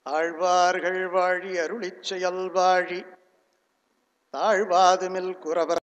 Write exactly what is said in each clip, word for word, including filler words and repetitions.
ஆழ்வார்கள் வாழி அருளிச் செயல் வாழி தாழ்வாதுமில் குறவர்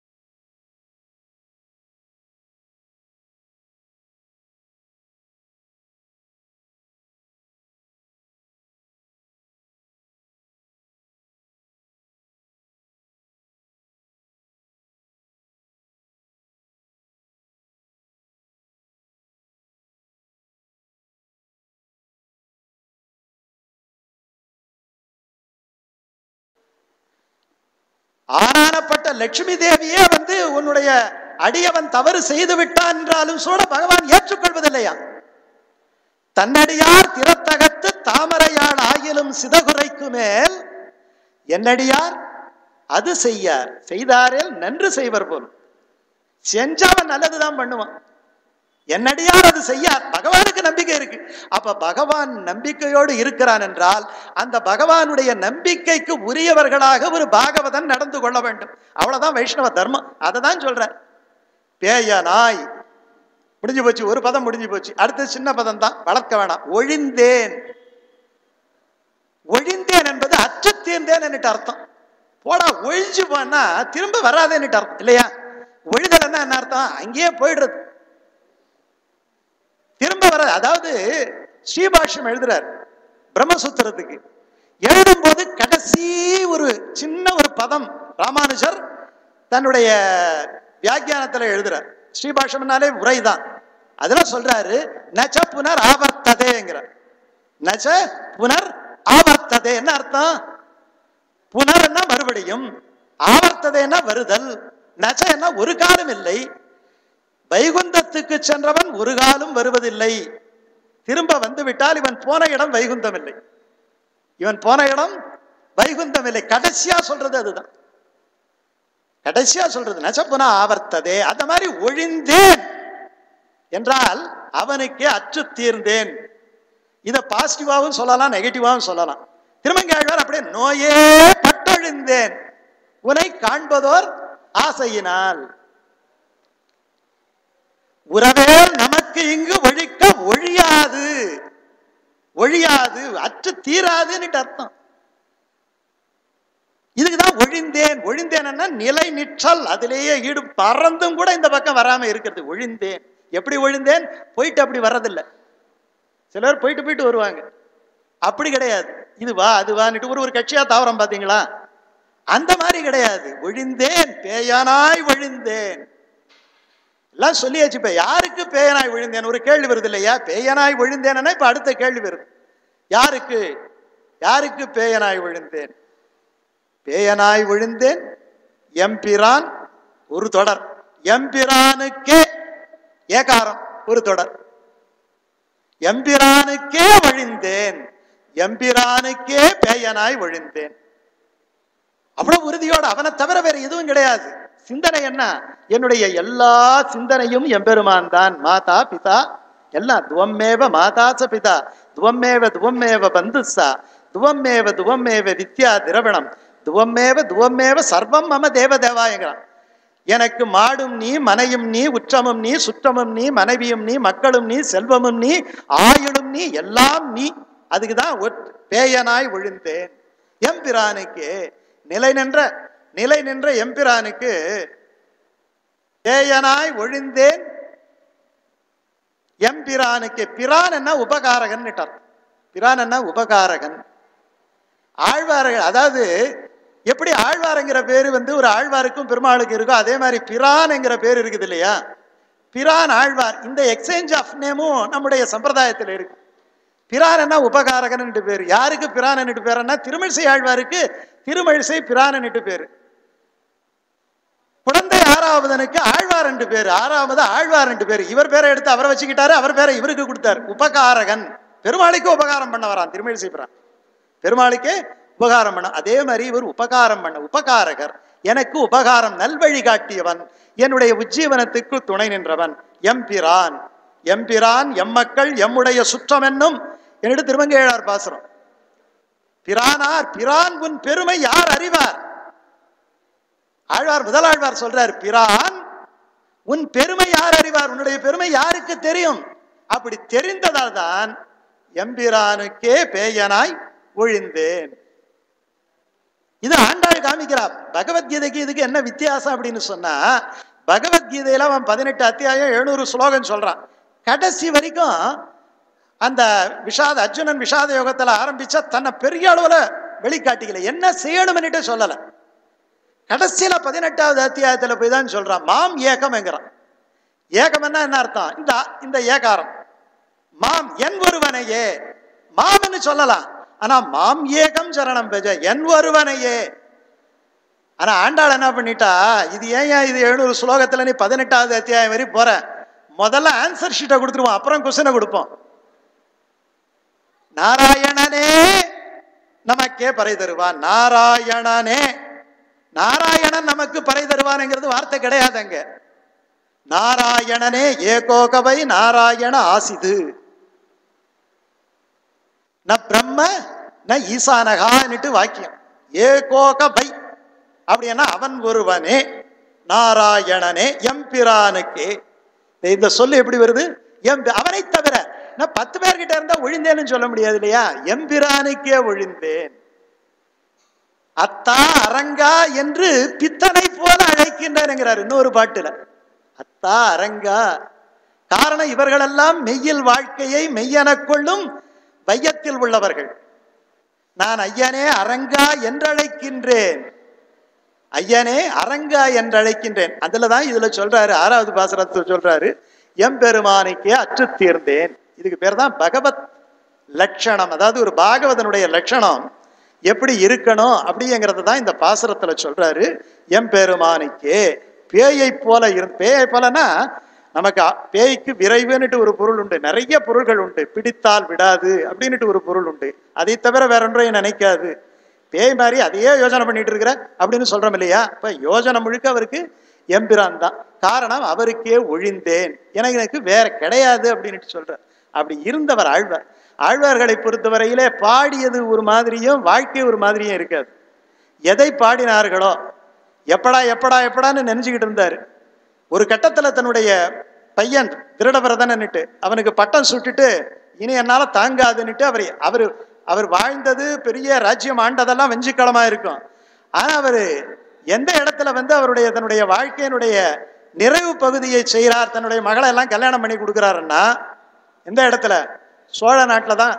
ஆனானப்பட்ட லட்சுமி தேவியே வந்து உன்னுடைய அடியவன் தவறு செய்து விட்டான் என்றாலும் கூட பகவான் ஏற்றுக்கொள்வதில்லையா? தன்னடியார் திறத்தகத்து தாமரையாள் ஆயிலும் சிதகுரைக்கு மேல் என்னடியார் அது செய்யார் செய்தாரேல் நன்று செய்வர் போல். செஞ்சவன் நல்லதுதான் பண்ணுவான். என்னடியார் அது செய்யார். பகவானுக்கு நம்பிக்கை இருக்கு. அப்ப பகவான் நம்பிக்கையோடு இருக்கிறான் என்றால் அந்த பகவானுடைய நம்பிக்கைக்கு உரியவர்களாக ஒரு பாகவதன் நடந்து கொள்ள வேண்டும். அவ்வளவுதான் வைஷ்ணவ தர்மம். அதை தான் சொல்ற. பேயனாய் முடிஞ்சு போச்சு. ஒரு பதம் முடிஞ்சு போச்சு. அடுத்த சின்ன பதம் தான், வளர்க்க வேணாம். ஒழிந்தேன். ஒழிந்தேன் என்பது அற்று தீர்ந்தேன் என்னட்டு அர்த்தம். போடா ஒழிஞ்சு போனா திரும்ப வராதேன்னு அர்த்தம் இல்லையா? ஒழிதல் என்ன அர்த்தம்? அங்கேயே போயிடுறது, திரும்ப வர. அதாவது ஸ்ரீபாஷ்யம் எழுதுறார் பிரம்மசூத்திரத்துக்கு. எழுதும் போது கடைசி ஒரு சின்ன ஒரு பதம் ராமானுஜர் தன்னுடைய வியாக்கியானத்துல எழுதுறார். ஸ்ரீபாஷ்யம்னாலே உரைதான். அதுல சொல்றாரு நச்ச புனர் ஆவர்த்ததேங்கிறார். நச்ச புனர் ஆவர்த்ததே என்ன அர்த்தம்? புனர் என்ன மறுபடியும், ஆவர்த்ததே என்ன வருதல், நச்ச என்ன ஒரு காலம் இல்லை. வைகுந்தத்துக்கு சென்றவன் ஒரு காலம் வருவதில்லை. திரும்ப வந்து விட்டால் இவன் போன இடம் வைகுந்தம் இல்லை. இவன் போன இடம் வைகுந்தம் இல்லை. கடைசியா சொல்றது அதுதான். கடைசியா சொல்றது நச்சப்புனா ஆவர்த்ததே. அந்த மாதிரி ஒழிந்தேன் என்றால் அவனுக்கு அற்று தீர்ந்தேன். இதை பாசிட்டிவாவும் சொல்லலாம், நெகட்டிவாவும் சொல்லலாம். திருமங்கையாழ்வார் அப்படியே நோயே பட்டொழிந்தேன் உன்னை காண்பதோர் ஆசையினால். உறவேல் நமக்கு இங்கு ஒழிக்க ஒழியாது, ஒழியாது அற்று தீராதுன்னு அர்த்தம். இதுக்குதான் ஒழிந்தேன். ஒழிந்தேன் நிலை நிற்றல், அதிலேயே ஈடு பறந்தும் கூட இந்த பக்கம் வராம இருக்கிறது. ஒழிந்தேன். எப்படி ஒழிந்தேன்? போயிட்டு அப்படி வர்றதில்லை. சிலர் போயிட்டு போயிட்டு வருவாங்க. அப்படி கிடையாது. இது வா அது வான்னுட்டு ஒரு ஒரு கட்சியா தாவரம் பாத்தீங்களா? அந்த மாதிரி கிடையாது. ஒழிந்தேன், பேயானாய் ஒழிந்தேன் எல்லாம் சொல்லியாச்சு. இப்ப யாருக்கு பேயனாய் விழுந்தேன் ஒரு கேள்வி வருது இல்லையா? பேயனாய் விழுந்தேன்னா இப்ப அடுத்த கேள்வி வருது. யாருக்கு யாருக்கு பேயனாய் விழுந்தேன்? பேயனாய் விழுந்தேன் எம்பிரான் ஒரு தொடர், எம்பிரானுக்கே ஏகாரம் ஒரு தொடர். எம்பிரானுக்கே வழிந்தேன், எம்பிரானுக்கே பேயனாய் விழுந்தேன். அவ்வளவு உறுதியோடு. அவனை தவிர வேற எதுவும் கிடையாது. சிந்தனை என்ன? என்னுடைய எல்லா சிந்தனையும் எம்பெருமான் தான். மாதா பிதா எல்லாம் துவம்மேவ மாதாச பிதா துவம்மேவ துவம்மேவ பந்துசா துவம்மேவ துவம்மேவ வித்யா திரவணம் துவம்மேவ துவம்மேவ சர்வம் மம தேவதேவாயங்கிறான். எனக்கு மாடும் நீ, மனையும் நீ, உற்றமும் நீ, சுற்றமும் நீ, மனைவியும் நீ, மக்களும் நீ, செல்வமும் நீ, ஆயுளும் நீ, எல்லாம் நீ. அதுக்குதான் பேயனாய் விழுந்தேன். எம்பிரானுக்கு நிலை நின்ற நிலை நின்ற எம்பிரானுக்கு பேயனாய் ஒழிந்தேன். எம்பிரானுக்கு பிரான் என்ன உபகாரகன். பிரான் என்ன உபகாரகன். ஆழ்வார்கள், அதாவது எப்படி ஆழ்வார்ங்கிற பேரு வந்து ஒரு ஆழ்வாருக்கும் பெருமாளுக்கு இருக்கும், அதே மாதிரி பிரான் என்கிற பேர் இருக்குது இல்லையா? பிரான் ஆழ்வார். இந்த எக்ஸ்சேஞ்ச் ஆஃப் நேமும் நம்முடைய சம்பிரதாயத்தில் இருக்கு. பிரான் என்ன உபகாரகன் பேரு. யாருக்கு பிரான் பேருன்னா திருமிழிசை ஆழ்வாருக்கு திருமழிசை பிரான் பேரு. குழந்தை ஆறாவதனுக்கு ஆழ்வார் என்று பேரு. ஆறாவது ஆழ்வார் என்று பேரு. இவர் பேரை எடுத்து அவரை வச்சுக்கிட்டாரு, அவர் பேரை இவருக்கு கொடுத்தாரு. உபகாரகன். பெருமாளுக்கு உபகாரம் பண்ண வரான் திருமழிசை பிரான். பெருமாளுக்கே உபகாரம் பண்ண. அதே மாதிரி இவர் உபகாரம் பண்ண உபகாரகர். எனக்கு உபகாரம் நல்வழி காட்டியவன், என்னுடைய உஜ்ஜீவனத்துக்கு துணை நின்றவன் எம்பிரான். எம்பிரான் எம்மக்கள் எம்முடைய சுற்றம் என்னும் என்னிட திருமங்கையாழ்வார் பாசுரம். பிரானார் பிரான் உன் பெருமை யார் அறிவார்? ஆழ்வார் முதலாழ்வார் சொல்றார், பிரான் உன் பெருமை யார் அறிவார்? உன்னுடைய பெருமை யாருக்கு தெரியும்? அப்படி தெரிந்ததால் தான் எம்பிரானுக்கே பேயனாய் ஒழிந்தேன். இது ஆண்டாள் காமிக்கிறார். பகவத்கீதைக்கு இதுக்கு என்ன வித்தியாசம் அப்படின்னு சொன்னா, பகவத்கீதையில அவன் பதினெட்டு அத்தியாயம் எழுநூறு ஸ்லோகம் சொல்றான். கடைசி வரைக்கும் அந்த விஷாத அர்ஜுனன் விஷாத யோகத்துல ஆரம்பிச்சா தன்னை பெரிய அளவுல வெளிக்காட்டிக்கல, என்ன செய்யணும்னுட்டு சொல்லல. கடைசியில பதினெட்டாவது அத்தியாயத்துல போய் தான் சொல்றான் மாம் ஏகம் என்கிறான். ஏகம்னா என்ன அர்த்தம்? இந்த இந்த ஏகாரம் மாம் என் ஒருவனையே மாம்னு சொல்லலாம். ஆனா மாம் ஏகம் சரணம் பெஜ என் ஒருவனையே. ஆனா ஆண்டாள் என்ன பண்ணிட்டா, இது ஏன் இது எழுநூறு ஸ்லோகத்துல நீ பதினெட்டாவது அத்தியாயம் வரை போற, முதல்ல ஆன்சர் ஷீட்டை கொடுத்துருவோம், அப்புறம் கொஸ்டினை கொடுப்போம். நாராயணனே நமக்கே பறை தருவான். நாராயணனே, நாராயணன் நமக்கு பறை தருவான்ங்கிறது வார்த்தை கிடையாதுங்க. நாராயணனே ஏகோகவை நாராயண ஆசிது ந பிரம்ம ந ஈசானகான்னுட்டு வாக்கியம். ஏகோகவை அப்படின்னா அவன் ஒருவனே, நாராயணனே எம்பிரானுக்கே. இந்த சொல்லு எப்படி வருது? எம் அவனை தவிர நான் பத்து பேர்கிட்ட இருந்தா ஒழிந்தேன்னு சொல்ல முடியாது இல்லையா? எம்பிரானுக்கே ஒழிந்தேன். அத்தா அரங்கா என்று பித்தனை போல அழைக்கின்றேன்ங்கிறார் இன்னொரு பாட்டுல. அத்தா அரங்கா, காரணம் இவர்களெல்லாம் மெய்யில் வாழ்க்கையை மெய்யென கொள்ளும் வையத்தில் உள்ளவர்கள். நான் ஐயனே அரங்கா என்றழைக்கின்றேன், ஐயனே அரங்கா என்றழைக்கின்றேன். அதுலதான் இதுல சொல்றாரு, ஆறாவது பாசுரத்தில் சொல்றாரு எம்பெருமானுக்கே அற்று தீர்ந்தேன். இதுக்கு பேர் தான் பகவத் லட்சணம். அதாவது ஒரு பாகவதனுடைய லட்சணம் எப்படி இருக்கணும் அப்படிங்கிறத தான் இந்த பாசுரத்துல சொல்றாரு. எம்பெருமானுக்கே பேயை போல இரு பேயை போலன்னா நமக்கு பேய்க்கு விரைவுன்னுட்டு ஒரு பொருள் உண்டு, நிறைய பொருள்கள் உண்டு. பிடித்தால் விடாது அப்படின்னுட்டு ஒரு பொருள் உண்டு, அதை தவிர வேற ஒன்றையும் நினைக்காது. பேய் மாதிரி அதையே யோசனை பண்ணிட்டு இருக்கிற அப்படின்னு சொல்றோம் இல்லையா? இப்ப யோசனை முழுக்க அவருக்கு எம்பிரான் தான். காரணம் அவருக்கே ஒழிந்தேன், எனக்கு எனக்கு வேற கிடையாது அப்படின்னுட்டு சொல்ற. அப்படி இருந்தவர் ஆழ்வார். ஆழ்வார்களை பொறுத்தவரையிலே பாடியது ஒரு மாதிரியும் வாழ்க்கை ஒரு மாதிரியும் இருக்காது. எதை பாடினார்களோ எப்படா எப்படா எப்படான்னு நினைச்சுக்கிட்டு இருந்தாரு. ஒரு கட்டத்துல தன்னுடைய பையன் திருடவரதன்னுட்டு அவனுக்கு பட்டம் சுட்டுட்டு இனி என்னால தாங்காதுன்னுட்டு அவர் அவர் அவர் வாழ்ந்தது பெரிய ராஜ்யம் ஆண்டதெல்லாம் வெஞ்சிக்களமா இருக்கும். ஆனா அவரு எந்த இடத்துல வந்து அவருடைய தன்னுடைய வாழ்க்கையினுடைய நிறைவு பகுதியை செய்கிறார், தன்னுடைய மகளை எல்லாம் கல்யாணம் பண்ணி கொடுக்குறாருன்னா எந்த இடத்துல? சோழ நாட்டுல தான்.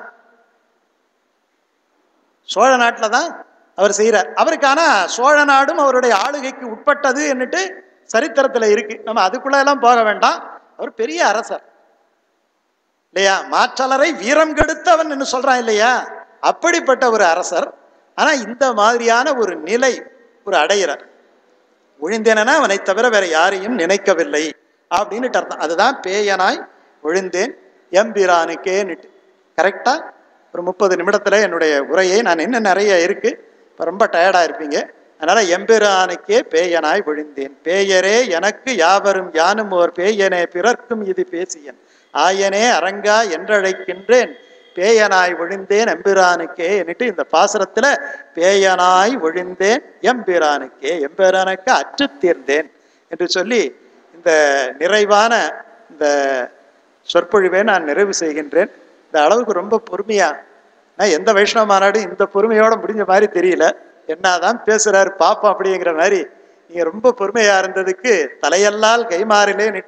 சோழ நாட்டுல தான் அவர் செய்கிறார். அவருக்கான சோழ நாடும் அவருடைய ஆளுகைக்கு உட்பட்டது என்னட்டு சரித்திரத்துல இருக்கு. நம்ம அதுக்குள்ள எல்லாம் போக வேண்டாம். அவர் பெரிய அரசர் இல்லையா? மாற்றலரை வீரம் கெடுத்தவன் என்று சொல்றான் இல்லையா? அப்படிப்பட்ட ஒரு அரசர். ஆனா இந்த மாதிரியான ஒரு நிலை ஒரு அடையிறார். ஒழிந்தேனா அவனை தவிர வேற யாரையும் நினைக்கவில்லை அப்படின்னு அர்த்தம். அதுதான் பேயனாய் ஒழிந்தேன் எம்பிரானுக்கேன்னுட்டு. கரெக்டா ஒரு முப்பது நிமிடத்துல என்னுடைய உரையை நான் இன்னும் நிறைய இருக்கு, இப்போ ரொம்ப டயர்டா இருப்பீங்க. அதனால எம்பிரானுக்கே பேயனாய் ஒழிந்தேன். பேயரே எனக்கு யாவரும் யானும் ஓர் பேயனே பிறர்க்கும் இது பேசியன் ஆயனே அரங்கா என்றழைக்கின்றேன் பேயனாய் ஒழிந்தேன் எம்பிரானுக்கே என்னட்டு இந்த பாசுரத்துல பேயனாய் ஒழிந்தேன் எம்பிரானுக்கே, எம்பிரானுக்கு அற்று தீர்ந்தேன் என்று சொல்லி இந்த நிறைவான இந்த சொற்பொழிவை நான் நிறைவு செய்கின்றேன். இந்த அளவுக்கு ரொம்ப பொறுமையா, நான் எந்த வைஷ்ணவ மாநாடு இந்த பொறுமையோட முடிஞ்ச மாதிரி தெரியல. என்னதான் பேசுறாரு பாப்போம் அப்படிங்கிற மாதிரி நீங்க ரொம்ப பொறுமையா இருந்ததுக்கு தலையல்லால் கைமாறிலே